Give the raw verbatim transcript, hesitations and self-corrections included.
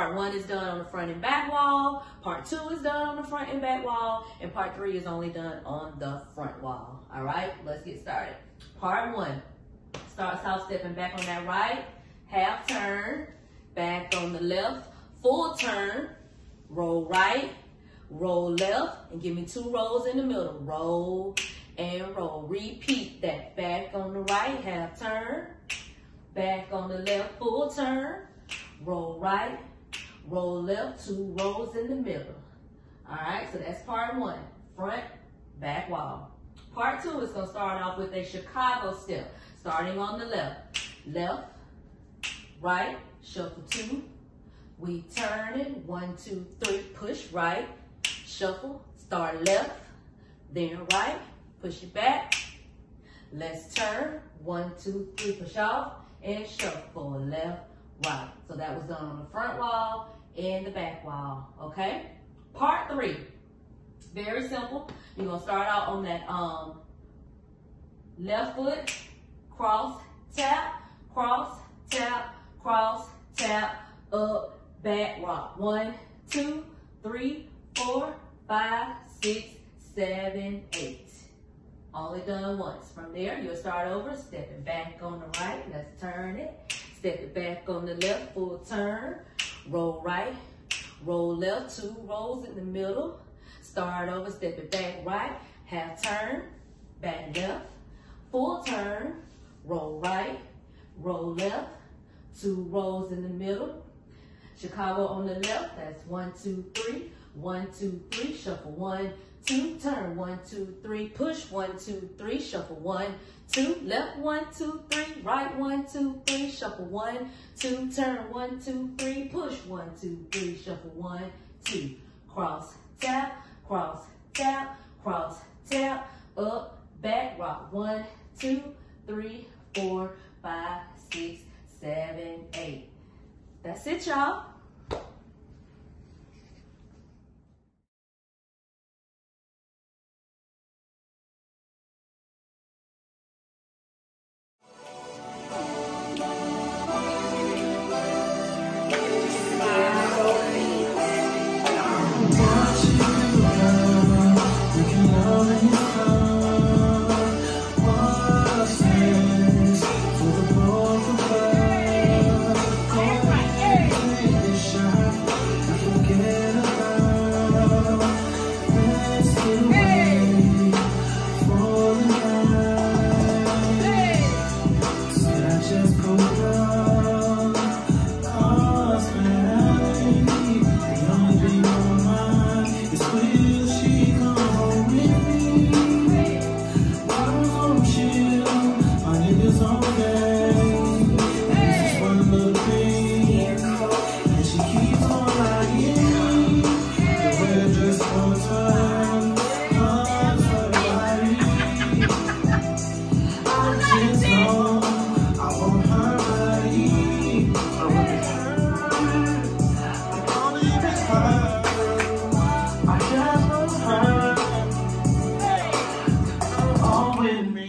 Part one is done on the front and back wall. Part two is done on the front and back wall. And part three is only done on the front wall. All right, let's get started. Part one starts off stepping back on that right, half turn, back on the left, full turn, roll right, roll left, and give me two rolls in the middle. Roll and roll. Repeat that. Back on the right, half turn, back on the left, full turn, roll right, roll left, two rolls in the middle. All right, so that's part one, front, back wall. Part two is gonna start off with a Chicago step, starting on the left. Left, right, shuffle two. We turn it, one, two, three, push right, shuffle, start left, then right, push it back. Let's turn, one, two, three, push off, and shuffle, left, right. So that was done on the front wall and the back wall, okay? Part three, very simple. You're gonna start out on that um, left foot, cross, tap, cross, tap, cross, tap, up, back, rock. One, two, three, four, five, six, seven, eight. Only done once. From there, you'll start over, stepping back on the right. Let's turn it. Step it back on the left, full turn. Roll right, roll left, two rolls in the middle. Start over, step it back right, half turn, back left, full turn, roll right, roll left, two rolls in the middle. Chicago on the left, that's one, two, three, one, two, three, shuffle one, two, turn, one, two, three, push, one, two, three, shuffle one, two, left, one, two, three, right, one, two, three, shuffle one, two, turn, one, two, three, push, one, two, three, shuffle one, two, cross, tap, cross, tap, cross, tap, up, back, rock, one, two, three, four, five, six, seven, eight. That's it, y'all. With me.